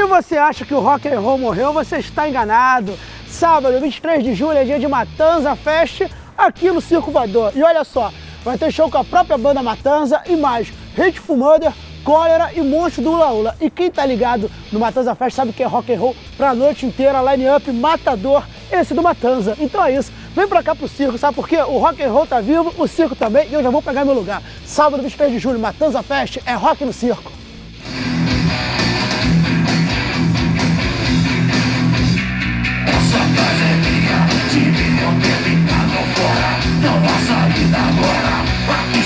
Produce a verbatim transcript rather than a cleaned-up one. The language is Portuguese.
Se você acha que o rock and roll morreu, você está enganado. Sábado, vinte e três de julho, é dia de Matanza Fest aqui no Circo Voador. E olha só, vai ter show com a própria banda Matanza e mais Hateful Mother, Cólera e Monstro do Ula Ula. E quem tá ligado no Matanza Fest sabe que é rock and roll pra noite inteira, line-up matador, esse do Matanza. Então é isso, vem pra cá pro circo, sabe por quê? O rock and roll tá vivo, o circo também, e eu já vou pegar meu lugar. Sábado, vinte e três de julho, Matanza Fest, é rock no circo. Essa casa é minha, tive ontem ficado fora, não há saída agora. Aqui